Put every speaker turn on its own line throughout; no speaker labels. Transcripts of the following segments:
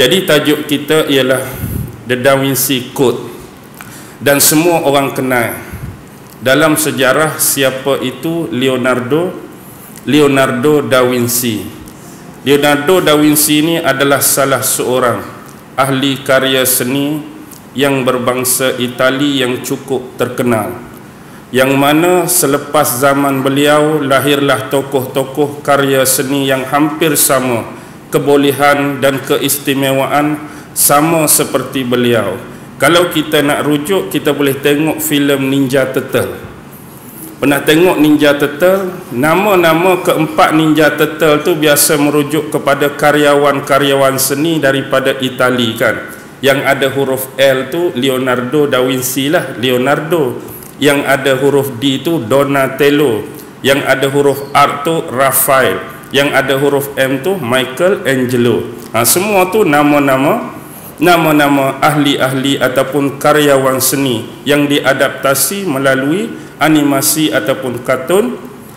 Jadi tajuk kita ialah The Da Vinci Code, dan semua orang kenal dalam sejarah siapa itu Leonardo da Vinci. Leonardo da Vinci ini adalah salah seorang ahli karya seni yang berbangsa Itali yang cukup terkenal, yang mana selepas zaman beliau lahirlah tokoh-tokoh karya seni yang hampir sama kebolehan dan keistimewaan sama seperti beliau. Kalau kita nak rujuk, kita boleh tengok filem Ninja Turtle. Pernah tengok Ninja Turtle? Nama-nama keempat Ninja Turtle tu biasa merujuk kepada karyawan-karyawan seni daripada Itali kan. Yang ada huruf L tu Leonardo da Vinci lah, Leonardo. Yang ada huruf D tu Donatello. Yang ada huruf R tu Raphael. Yang ada huruf M tu Michelangelo. Semua tu nama-nama ahli-ahli ataupun karyawan seni yang diadaptasi melalui animasi ataupun kartun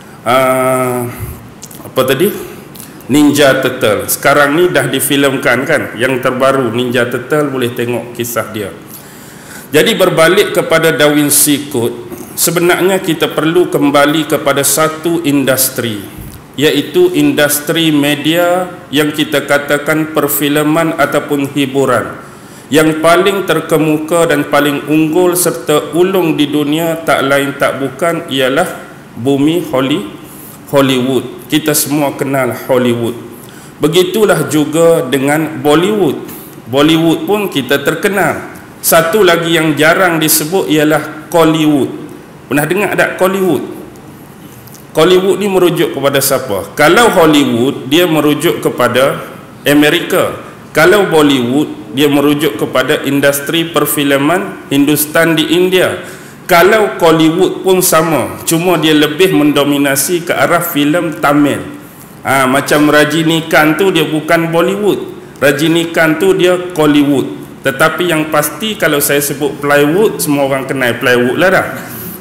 Ninja Turtle. Sekarang ni dah difilmkan kan, yang terbaru Ninja Turtle, boleh tengok kisah dia. Jadi berbalik kepada Da Vinci Code, sebenarnya kita perlu kembali kepada satu industri, iaitu industri media yang kita katakan perfilman ataupun hiburan, yang paling terkemuka dan paling unggul serta ulung di dunia tak lain tak bukan ialah bumi Hollywood. Kita semua kenal Hollywood. Begitulah juga dengan Bollywood. Bollywood pun kita terkenal. Satu lagi yang jarang disebut ialah Kollywood. Pernah dengar tak Kollywood? Kollywood ni merujuk kepada siapa? Kalau Hollywood, dia merujuk kepada Amerika. Kalau Bollywood, dia merujuk kepada industri perfilman Hindustan di India. Kalau Kollywood pun sama, cuma dia lebih mendominasi ke arah filem Tamil. Macam Rajinikanth tu dia bukan Bollywood, Rajinikanth tu dia Kollywood. Tetapi yang pasti kalau saya sebut plywood, semua orang kenal plywood lah dah.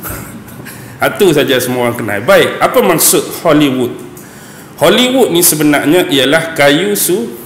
Itu saja semua orang kenal. Baik, apa maksud Hollywood? Hollywood ni sebenarnya ialah kayu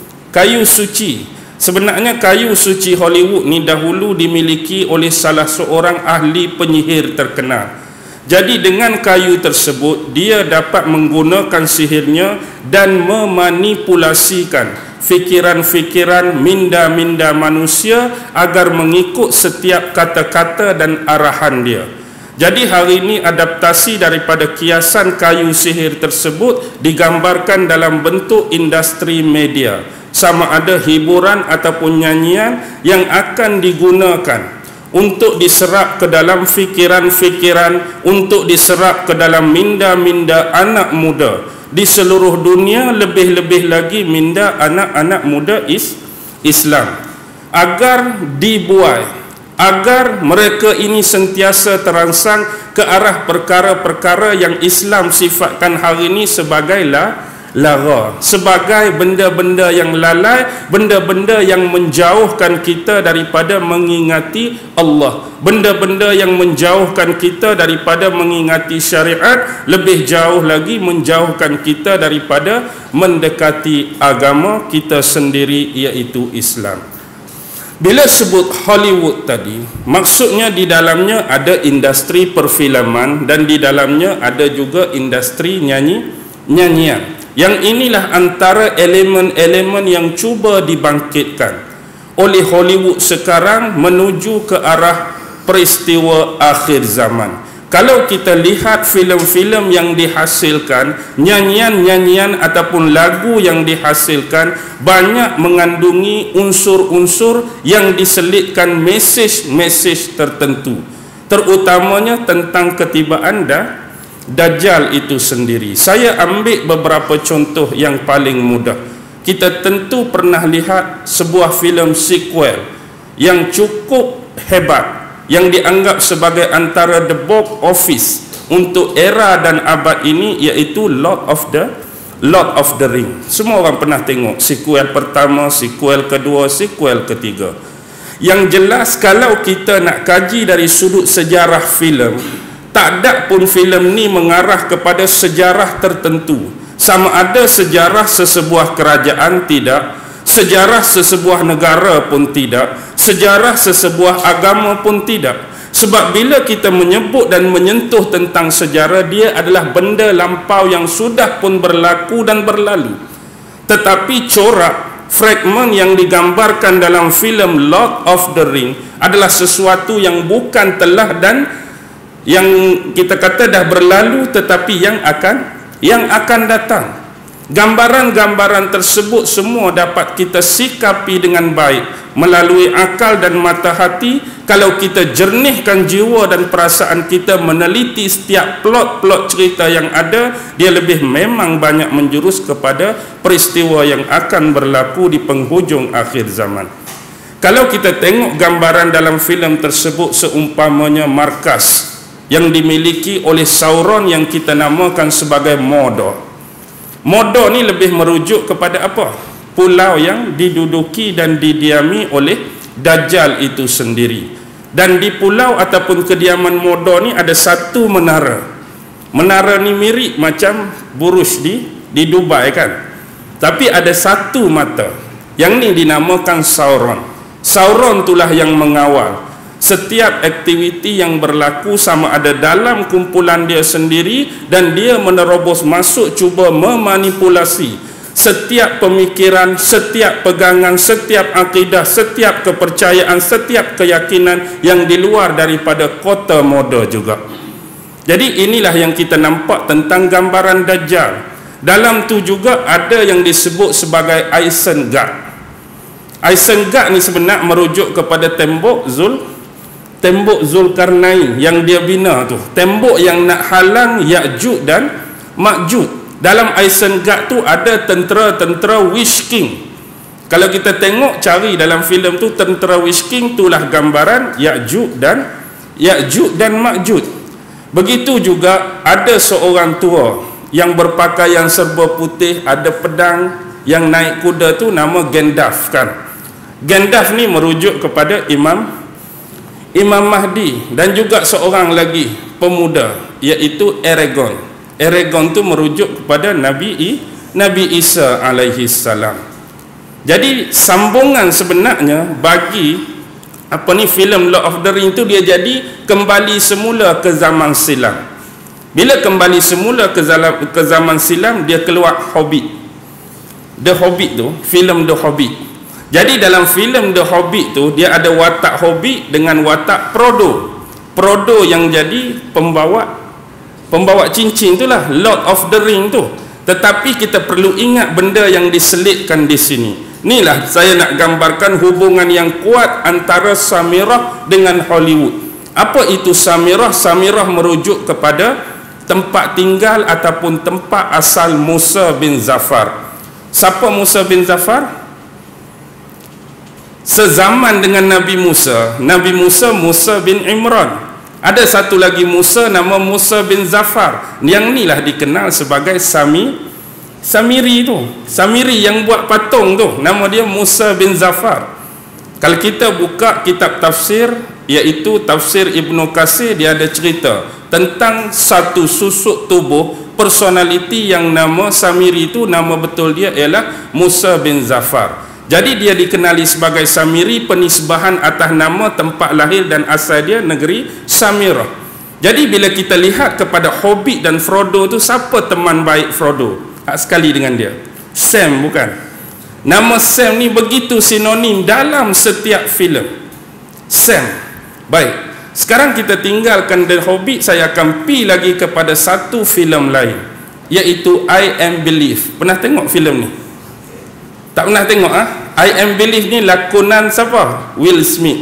suci. Sebenarnya kayu suci Hollywood ni dahulu dimiliki oleh salah seorang ahli penyihir terkenal. Jadi dengan kayu tersebut, dia dapat menggunakan sihirnya dan memanipulasikan fikiran-fikiran minda-minda manusia agar mengikut setiap kata-kata dan arahan dia. Jadi hari ini adaptasi daripada kiasan kayu sihir tersebut digambarkan dalam bentuk industri media, sama ada hiburan ataupun nyanyian yang akan digunakan untuk diserap ke dalam fikiran-fikiran, untuk diserap ke dalam minda-minda anak muda di seluruh dunia, lebih-lebih lagi minda anak-anak muda Islam, agar dibuai, agar mereka ini sentiasa terangsang ke arah perkara-perkara yang Islam sifatkan hari ini sebagai lara, sebagai benda-benda yang lalai, benda-benda yang menjauhkan kita daripada mengingati Allah, benda-benda yang menjauhkan kita daripada mengingati syariat, lebih jauh lagi menjauhkan kita daripada mendekati agama kita sendiri, iaitu Islam. Bila sebut Hollywood tadi, maksudnya di dalamnya ada industri perfilman dan di dalamnya ada juga industri nyanyian. Yang inilah antara elemen-elemen yang cuba dibangkitkan oleh Hollywood sekarang menuju ke arah peristiwa akhir zaman. Kalau kita lihat filem-filem yang dihasilkan, nyanyian-nyanyian ataupun lagu yang dihasilkan, banyak mengandungi unsur-unsur yang diselitkan mesej-mesej tertentu, terutamanya tentang ketibaan Dajjal itu sendiri. Saya ambil beberapa contoh yang paling mudah. Kita tentu pernah lihat sebuah filem sequel yang cukup hebat, yang dianggap sebagai antara the box office untuk era dan abad ini, iaitu Lord of the Ring. Semua orang pernah tengok sequel pertama, sequel kedua, sequel ketiga. Yang jelas kalau kita nak kaji dari sudut sejarah filem, tak ada pun filem ni mengarah kepada sejarah tertentu, sama ada sejarah sesebuah kerajaan, tidak, sejarah sesebuah negara pun tidak, sejarah sesebuah agama pun tidak. Sebab bila kita menyebut dan menyentuh tentang sejarah, dia adalah benda lampau yang sudah pun berlaku dan berlalu. Tetapi corak, fragmen yang digambarkan dalam filem Lord of the Ring adalah sesuatu yang bukan telah dan yang kita kata dah berlalu, tetapi yang akan datang. Gambaran-gambaran tersebut semua dapat kita sikapi dengan baik melalui akal dan mata hati kalau kita jernihkan jiwa dan perasaan kita meneliti setiap plot-plot cerita yang ada. Dia lebih memang banyak menjurus kepada peristiwa yang akan berlaku di penghujung akhir zaman. Kalau kita tengok gambaran dalam filem tersebut, seumpamanya markas yang dimiliki oleh Sauron yang kita namakan sebagai Mordor. Mordor ni lebih merujuk kepada apa? Pulau yang diduduki dan didiami oleh Dajjal itu sendiri. Dan di pulau ataupun kediaman Mordor ni ada satu menara. Menara ni mirip macam Burj di Dubai kan. Tapi ada satu mata. Yang ni dinamakan Sauron. Sauron itulah yang mengawal setiap aktiviti yang berlaku, sama ada dalam kumpulan dia sendiri, dan dia menerobos masuk cuba memanipulasi setiap pemikiran, setiap pegangan, setiap akidah, setiap kepercayaan, setiap keyakinan yang di luar daripada kota Mordor juga. Jadi inilah yang kita nampak tentang gambaran Dajjal. Dalam tu juga ada yang disebut sebagai Isengard. Isengard ni sebenarnya merujuk kepada tembok Zulkarnain yang dia bina tu, tembok yang nak halang Ya'juj dan Ma'juj. Dalam Isengard tu ada tentera-tentera Witch King. Kalau kita tengok cari dalam filem tu, tentera Witch King itulah gambaran Ya'juj dan Ma'juj. Begitu juga ada seorang tua yang berpakaian serba putih, ada pedang, yang naik kuda tu nama Gandalf kan. Gandalf ni merujuk kepada Imam Mahdi, dan juga seorang lagi pemuda iaitu Aragorn. Aragorn tu merujuk kepada Nabi Isa alaihi salam. Jadi sambungan sebenarnya bagi filem Lord of the Ring tu, dia jadi kembali semula ke zaman silam. Bila kembali semula ke zaman silam, dia keluar Hobbit. The Hobbit tu, filem The Hobbit. Jadi dalam filem The Hobbit tu, dia ada watak Hobbit dengan watak Frodo. Frodo yang jadi pembawa cincin itulah Lord of the Ring tu. Tetapi kita perlu ingat benda yang diselitkan di sini. Inilah saya nak gambarkan hubungan yang kuat antara Samirah dengan Hollywood. Apa itu Samirah? Samirah merujuk kepada tempat tinggal ataupun tempat asal Musa bin Zafar. Siapa Musa bin Zafar? Sezaman dengan Nabi Musa, Musa bin Imran. Ada satu lagi Musa nama Musa bin Zafar. Yang inilah dikenal sebagai Samiri tu. Samiri yang buat patung tu, nama dia Musa bin Zafar. Kalau kita buka kitab tafsir, iaitu tafsir Ibnu Katsir, dia ada cerita tentang satu susuk tubuh personality yang nama Samiri itu, nama betul dia ialah Musa bin Zafar. Jadi dia dikenali sebagai Samiri, penisbahan atas nama tempat lahir dan asal dia, negeri Samirah. Jadi bila kita lihat kepada Hobbit dan Frodo tu, siapa teman baik Frodo? Sekali dengan dia, Sam bukan? Nama Sam ni begitu sinonim dalam setiap filem. Sam. Baik, sekarang kita tinggalkan The Hobbit, saya akan pergi lagi kepada satu filem lain, iaitu I Am Believe. Pernah tengok filem ni? Tak pernah tengok I Am Believe ni lakonan siapa? Will Smith.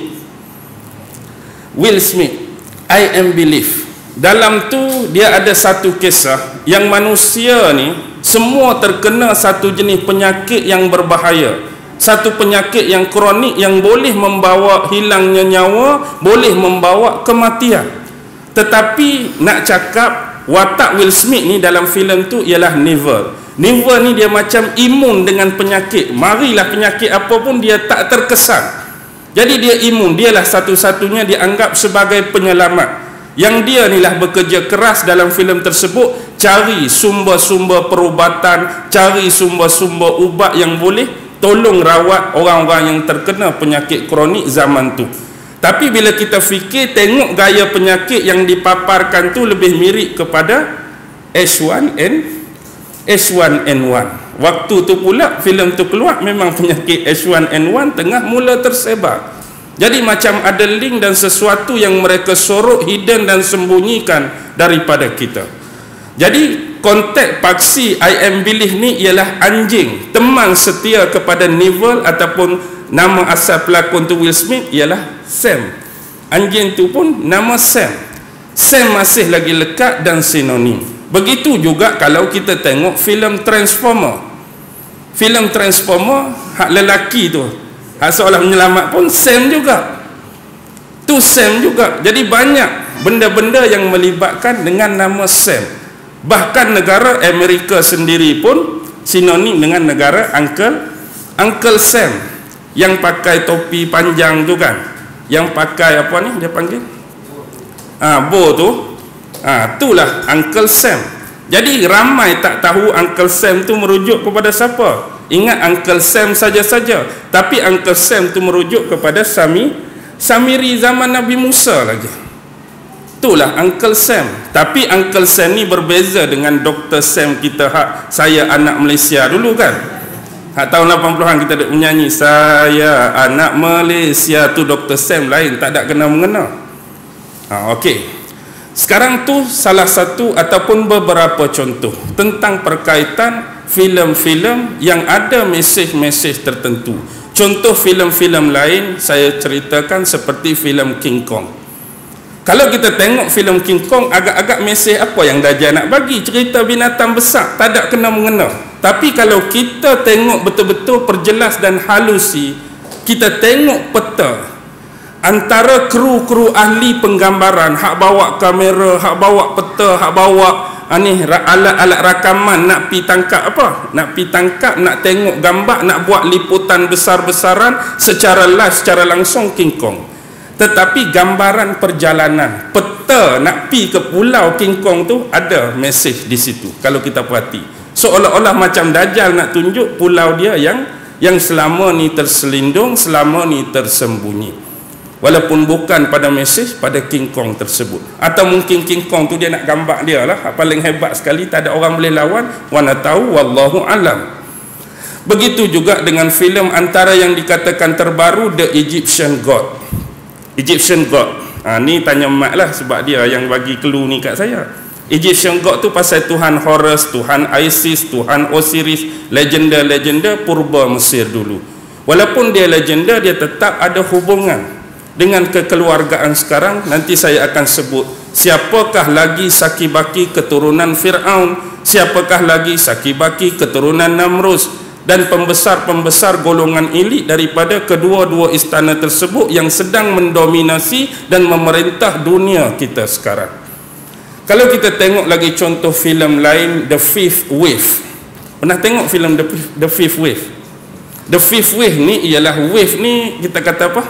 I Am Believe. Dalam tu dia ada satu kisah yang manusia ni semua terkena satu jenis penyakit yang berbahaya. Satu penyakit yang kronik yang boleh membawa hilangnya nyawa, boleh membawa kematian. Tetapi nak cakap watak Will Smith ni dalam filem tu ialah Neville ni dia macam imun dengan penyakit. Marilah penyakit apa pun dia tak terkesan. Jadi dia imun. Dialah satu-satunya dianggap sebagai penyelamat. Yang dia inilah bekerja keras dalam filem tersebut, cari sumber-sumber perubatan, cari sumber-sumber ubat yang boleh tolong rawat orang-orang yang terkena penyakit kronik zaman tu. Tapi bila kita fikir, tengok gaya penyakit yang dipaparkan tu lebih mirip kepada H1N1. Waktu tu pula filem tu keluar, memang penyakit H1N1 tengah mula tersebar. Jadi macam ada link dan sesuatu yang mereka sorok, hidden dan sembunyikan daripada kita. Jadi konteks paksi I am believe ni ialah anjing, teman setia kepada Neville, ataupun nama asal pelakon tu Will Smith ialah Sam. Anjing tu pun nama Sam. Sam masih lagi lekat dan sinonim. Begitu juga kalau kita tengok filem Transformer. Filem Transformer, hak lelaki tu, hak seolah menyelamat pun Sam juga. Tu Sam juga. Jadi banyak benda-benda yang melibatkan dengan nama Sam. Bahkan negara Amerika sendiri pun sinonim dengan negara Uncle Sam, yang pakai topi panjang tu kan, yang pakai apa ni dia panggil bow tu, itulah Uncle Sam. Jadi ramai tak tahu Uncle Sam tu merujuk kepada siapa. Ingat Uncle Sam saja-saja, tapi Uncle Sam tu merujuk kepada Samiri zaman Nabi Musa lagi. Itulah Uncle Sam. Tapi Uncle Sam ni berbeza dengan Dr. Sam kita, hak saya anak Malaysia dulu kan. Hak tahun 80-an kita ada menyanyi, saya anak Malaysia, tu Dr. Sam lain, tak ada kena-mengena. Okey. Sekarang tu salah satu ataupun beberapa contoh tentang perkaitan filem-filem yang ada mesej-mesej tertentu. Contoh filem-filem lain saya ceritakan seperti filem King Kong. Kalau kita tengok filem King Kong, agak-agak mesej apa yang Dajjal nak bagi? Cerita binatang besar, tak ada kena-mengena. Tapi kalau kita tengok betul-betul perjelas dan halusi, kita tengok peta antara kru-kru ahli penggambaran, hak bawa kamera, hak bawa peta, hak bawa alat-alat rakaman, nak pi tangkap apa? Nak pi tangkap, nak tengok gambar, nak buat liputan besar-besaran secara live, secara langsung King Kong. Tetapi gambaran perjalanan, peta nak pi ke pulau King Kong tu ada mesej di situ. Kalau kita perhati, seolah-olah macam Dajjal nak tunjuk pulau dia yang selama ni terselindung, selama ni tersembunyi. Walaupun bukan pada mesej pada King Kong tersebut. Atau mungkin King Kong tu dia nak gambar dia lah, paling hebat sekali, tak ada orang boleh lawan. Mana tahu, wallahu alam. Begitu juga dengan filem antara yang dikatakan terbaru, The Egyptian God. Egyptian God. Ni tanya Mak lah, sebab dia yang bagi clue ni kat saya. Egyptian God tu pasal Tuhan Horus, Tuhan Isis, Tuhan Osiris, legenda-legenda purba Mesir dulu. Walaupun dia legenda, dia tetap ada hubungan dengan kekeluargaan sekarang. Nanti saya akan sebut siapakah lagi Sakibaki keturunan Fir'aun, siapakah lagi Sakibaki keturunan Namrus, dan pembesar-pembesar golongan elit daripada kedua-dua istana tersebut yang sedang mendominasi dan memerintah dunia kita sekarang. Kalau kita tengok lagi contoh filem lain, The Fifth Wave. Pernah tengok filem The Fifth Wave? The Fifth Wave ni ialah, wave ni kita kata apa?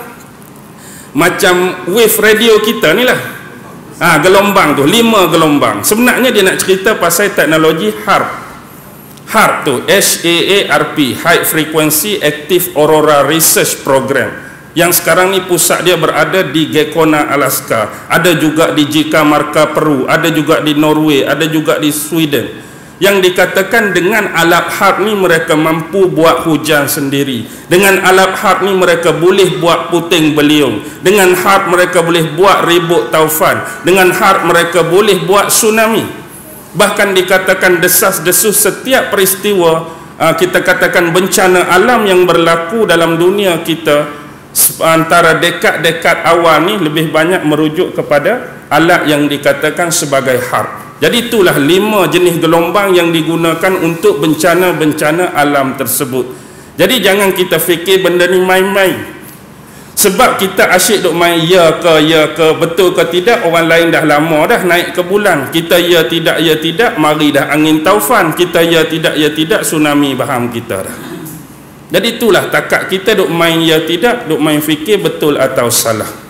Macam wave radio kita ni lah. Gelombang tu, 5 gelombang. Sebenarnya dia nak cerita pasal teknologi HAARP. HAARP tu, HAARP, High Frequency Active Aurora Research Program, yang sekarang ni pusat dia berada di Gekona, Alaska. Ada juga di Jikamarka, Peru. Ada juga di Norway. Ada juga di Sweden. Yang dikatakan dengan alat HAARP ni mereka mampu buat hujan sendiri. Dengan alat HAARP ni mereka boleh buat puting beliung. Dengan HAARP mereka boleh buat ribut taufan. Dengan HAARP mereka boleh buat tsunami. Bahkan dikatakan desas-desus setiap peristiwa, kita katakan bencana alam yang berlaku dalam dunia kita antara dekad-dekad awal ni lebih banyak merujuk kepada alat yang dikatakan sebagai HAARP. Jadi itulah 5 jenis gelombang yang digunakan untuk bencana-bencana alam tersebut. Jadi jangan kita fikir benda ni main-main. Sebab kita asyik duk main ya ke, betul ke tidak, orang lain dah lama dah naik ke bulan. Kita ya tidak, mari dah angin taufan. Kita ya tidak, tsunami baham kita dah. Jadi itulah takat kita duk main ya tidak, duk main fikir betul atau salah.